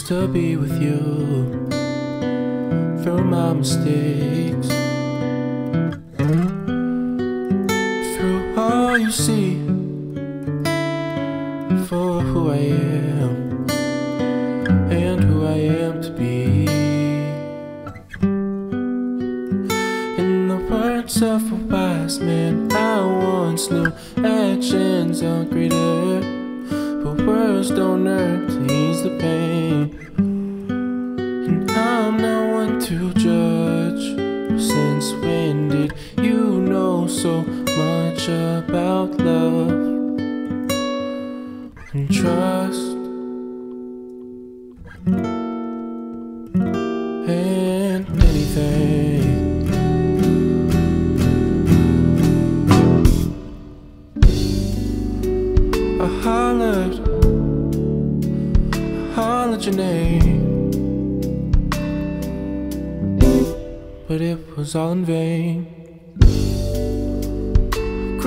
to be with you through my mistakes, through all you see, for who I am and who I am to be. In the words of a wise man I once knew, actions are greater, but words don't hurt to ease the pain. And I'm not one to judge, but since when did you know so much about love and trust and anything? I hollered your name, but it was all in vain. I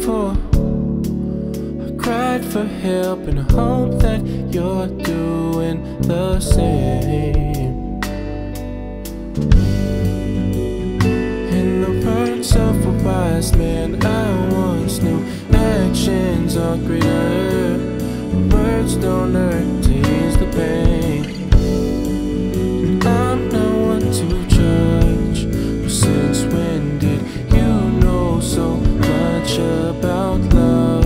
cried for help in the hope that you're doing the same. In the words of a wise man I once knew, actions are greater, but words don't hurt to ease the pain. And I'm not one to judge, but since when did you know so much about love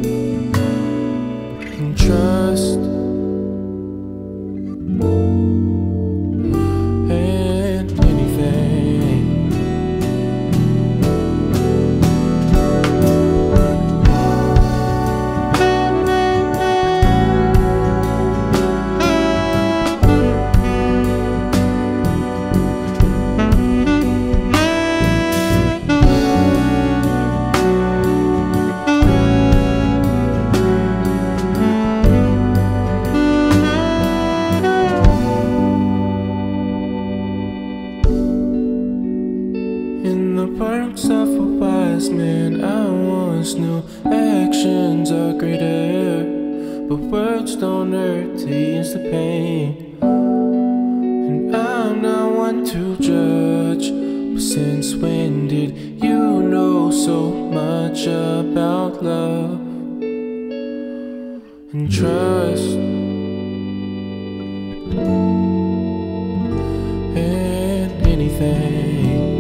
and trust and anything? In the words of a wise man I once knew, actions are greater, but words don't hurt to ease the pain. And I'm not one to judge, but since when did you know so much about love and trust and anything?